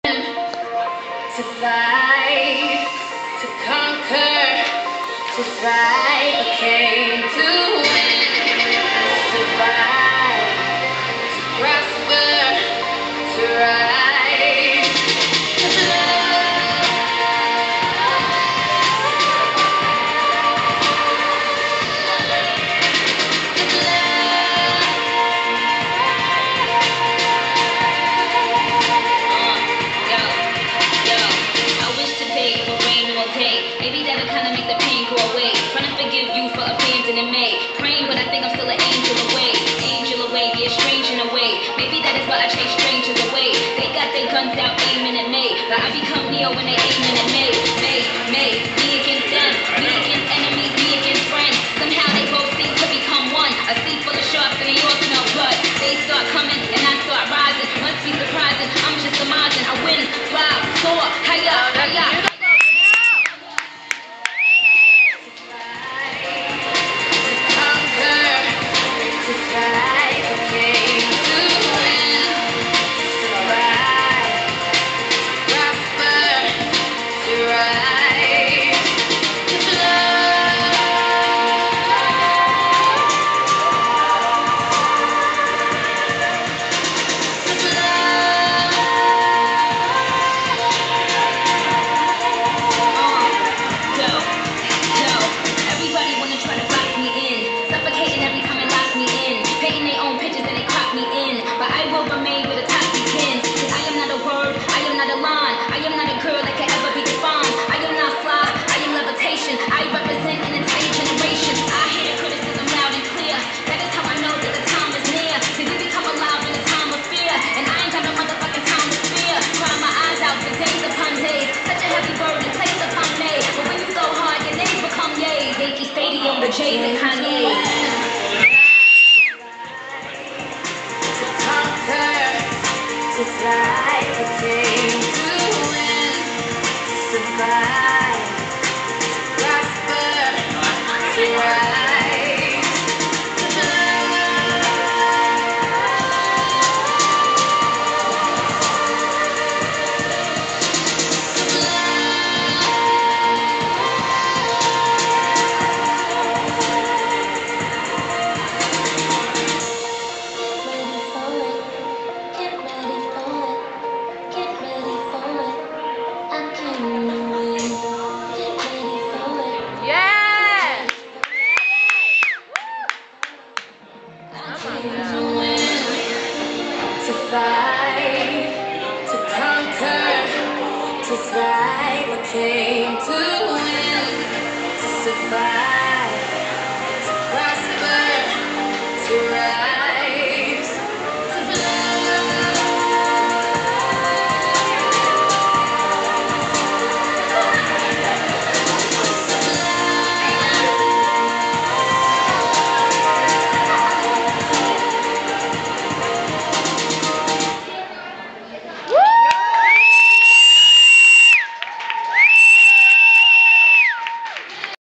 To fight, to conquer, to fight, I came to win, to survive, to prosper, to rise, to love. Maybe that'll kinda make the pain go away. Trying to forgive you for abandoning me. Praying, but I think I'm still an angel away. Angel away, be a strange in a way. Maybe that is why I chase strangers away. They got their guns out aiming at me, but I become Neo when they aiming at me. Me against them, me against enemies, me against friends. Somehow they both seem to become one. A sea full of sharks and they all smell blood. They start coming and I start rising. Must be surprising, I'm just surmising. I win, fly, soar, higher, higher. I represent an entire generation. I hear the criticism loud and clear. That is how I know that the time is near. Cause we become alive in a time of fear. And I ain't got no motherfucking time to fear. Cry my eyes out for days upon days. Such a heavy burden placed upon me. But when you go hard, your names become yay. Yankee Stadium, the J's and Kanye. To conquer, to fly, I came to win, to survive. To fight, to conquer, to fly, I came to